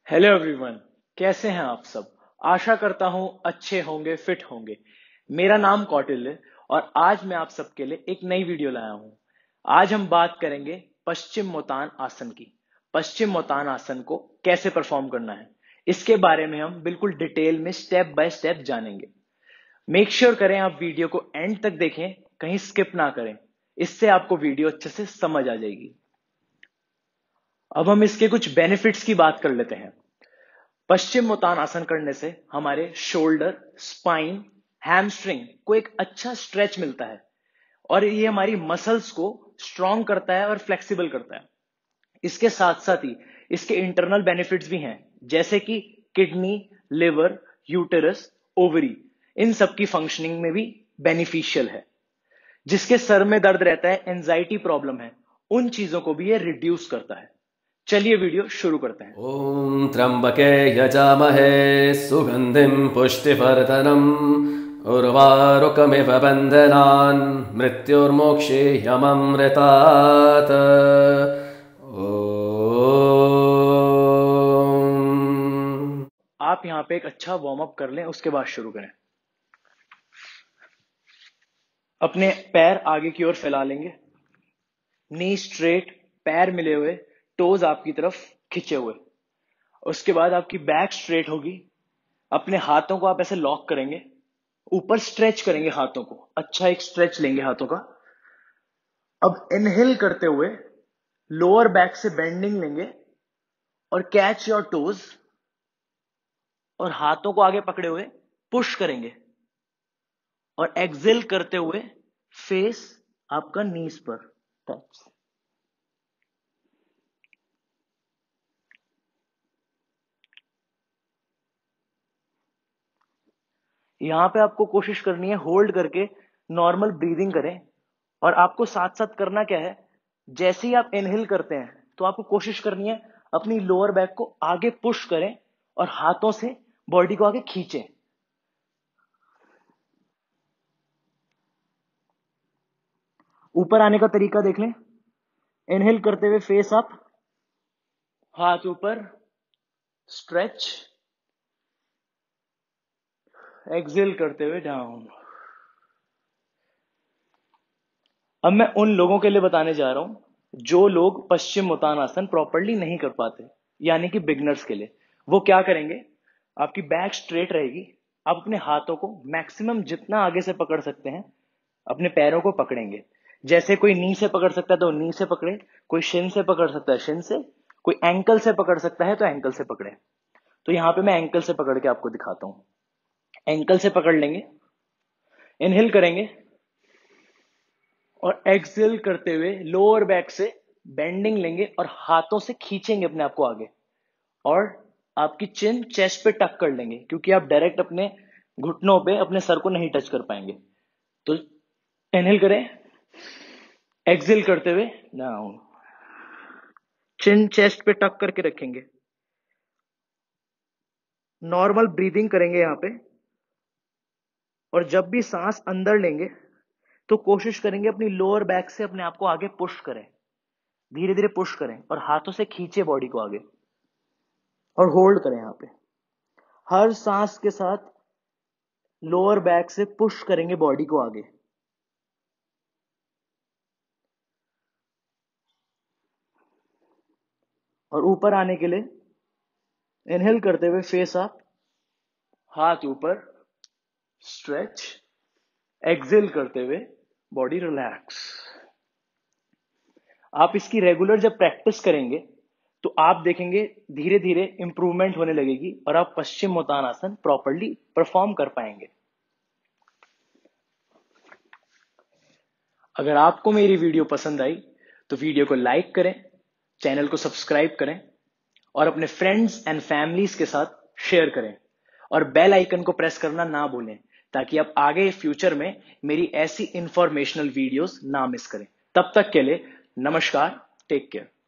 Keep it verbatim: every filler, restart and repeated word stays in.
Hello everyone. कैसे हैं आप सब? आशा करता हूं अच्छे होंगे, फिट होंगे। मेरा नाम कौटिल्य और आज मैं आप सबके लिए एक नई वीडियो लाया हूं। आज हम बात करेंगे पश्चिमोत्तान आसन की। पश्चिमोत्तान आसन को कैसे परफॉर्म करना है, इसके बारे में हम बिल्कुल डिटेल में स्टेप बाय स्टेप जानेंगे। मेक श्योर करें आप वीडियो को एंड तक देखें, कहीं स्किप ना करें। इससे आपको वीडियो अच्छे से समझ आ जाएगी। अब हम इसके कुछ बेनिफिट्स की बात कर लेते हैं। पश्चिमोत्तान आसन करने से हमारे शोल्डर, स्पाइन, हैमस्ट्रिंग को एक अच्छा स्ट्रेच मिलता है और ये हमारी मसल्स को स्ट्रॉन्ग करता है और फ्लेक्सिबल करता है। इसके साथ साथ ही इसके इंटरनल बेनिफिट्स भी हैं, जैसे कि किडनी, लिवर, यूटेरस, ओवरी, इन सब की फंक्शनिंग में भी बेनिफिशियल है। जिसके सर में दर्द रहता है, एंजाइटी प्रॉब्लम है, उन चीजों को भी ये रिड्यूस करता है। चलिए वीडियो शुरू करते हैं। ॐ त्र्यम्बके यजामहे सुगन्धिं पुष्टिवर्धनम् उर्वारुकमिव बन्धनान् मृत्युर्मोक्षेयममृतात्। ॐ। आप यहां पे एक अच्छा वार्म अप कर लें, उसके बाद शुरू करें। अपने पैर आगे की ओर फैला लेंगे, नी स्ट्रेट, पैर मिले हुए, टोज आपकी तरफ खिंचे हुए। उसके बाद आपकी बैक स्ट्रेट होगी। अपने हाथों को आप ऐसे लॉक करेंगे, ऊपर स्ट्रेच करेंगे हाथों को, अच्छा एक स्ट्रेच लेंगे हाथों का। अब इनहेल करते हुए लोअर बैक से बेंडिंग लेंगे और कैच योर टोज और हाथों को आगे पकड़े हुए पुश करेंगे और एक्सेल करते हुए फेस आपका नीज पर टच। यहां पे आपको कोशिश करनी है होल्ड करके नॉर्मल ब्रीदिंग करें। और आपको साथ साथ करना क्या है, जैसे ही आप इनहेल करते हैं तो आपको कोशिश करनी है अपनी लोअर बैक को आगे पुश करें और हाथों से बॉडी को आगे खींचें। ऊपर आने का तरीका देख लें। इनहेल करते हुए फेस अप, हाथ ऊपर, स्ट्रेच, एक्सेल करते हुए डाउन। अब मैं उन लोगों के लिए बताने जा रहा हूं जो लोग पश्चिमोत्तान आसन प्रॉपरली नहीं कर पाते, यानी कि बिगनर्स के लिए। वो क्या करेंगे, आपकी बैक स्ट्रेट रहेगी, आप अपने हाथों को मैक्सिमम जितना आगे से पकड़ सकते हैं अपने पैरों को पकड़ेंगे। जैसे कोई नी से पकड़ सकता है तो नी से पकड़े, कोई शिन से पकड़ सकता है शिन से, कोई एंकल से पकड़ सकता है तो एंकल से पकड़े। तो यहां पे मैं एंकल से पकड़ के आपको दिखाता हूं। एंकल से पकड़ लेंगे, इनहेल करेंगे और एक्सेल करते हुए लोअर बैक से बेंडिंग लेंगे और हाथों से खींचेंगे अपने आप को आगे। और आपकी चिन चेस्ट पे टक कर लेंगे, क्योंकि आप डायरेक्ट अपने घुटनों पे अपने सर को नहीं टच कर पाएंगे। तो इनहेल करें, एक्सेल करते हुए डाउन, चिन चेस्ट पे टक करके रखेंगे। नॉर्मल ब्रीदिंग करेंगे यहां पे। और जब भी सांस अंदर लेंगे तो कोशिश करेंगे अपनी लोअर बैक से अपने आप को आगे पुश करें, धीरे धीरे पुश करें और हाथों से खींचे बॉडी को आगे और होल्ड करें। यहां पे हर सांस के साथ लोअर बैक से पुश करेंगे बॉडी को आगे। और ऊपर आने के लिए इनहेल करते हुए फेस अप, हाथ ऊपर, स्ट्रेच, एक्सेल करते हुए बॉडी रिलैक्स। आप इसकी रेगुलर जब प्रैक्टिस करेंगे तो आप देखेंगे धीरे धीरे इंप्रूवमेंट होने लगेगी और आप पश्चिमोत्तान आसन प्रॉपरली परफॉर्म कर पाएंगे। अगर आपको मेरी वीडियो पसंद आई तो वीडियो को लाइक करें, चैनल को सब्सक्राइब करें और अपने फ्रेंड्स एंड फैमिलीज के साथ शेयर करें। और बेल आइकन को प्रेस करना ना भूलें, ताकि आप आगे फ्यूचर में मेरी ऐसी इंफॉर्मेशनल वीडियोस ना मिस करें। तब तक के लिए नमस्कार, टेक केयर।